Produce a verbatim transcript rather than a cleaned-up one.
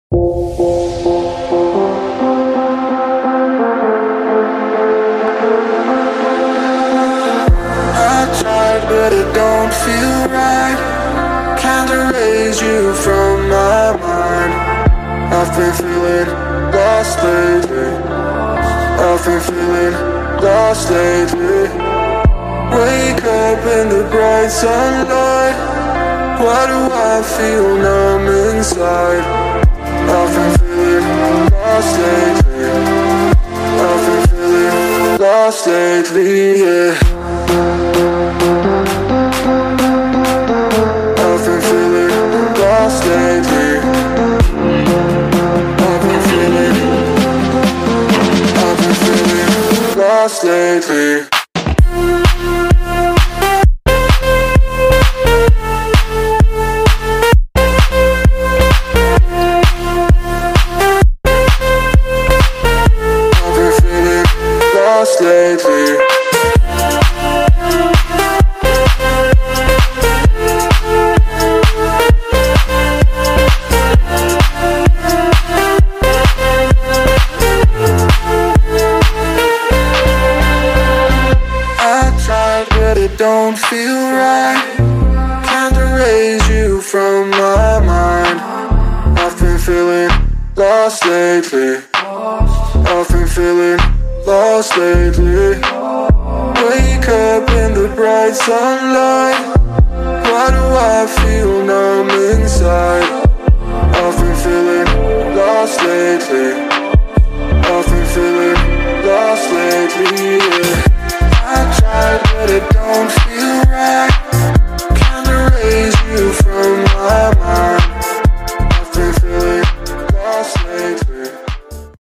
But it don't feel right. Can't erase you from my mind. I've been feeling lost lately. I've been feeling lost lately. Wake up in the bright sunlight. Why do I feel numb inside? I've been feeling lost lately. I've been feeling lost lately, yeah. I've been feeling lost lately. I've been feeling, I've been feeling lost lately. I've been feeling lost lately. Don't feel right. Can't erase you from my mind. I've been feeling lost lately. I've been feeling lost lately. Wake up in the bright sunlight. Why do I feel numb inside? I've been feeling lost lately. I've been feeling lost lately, yeah.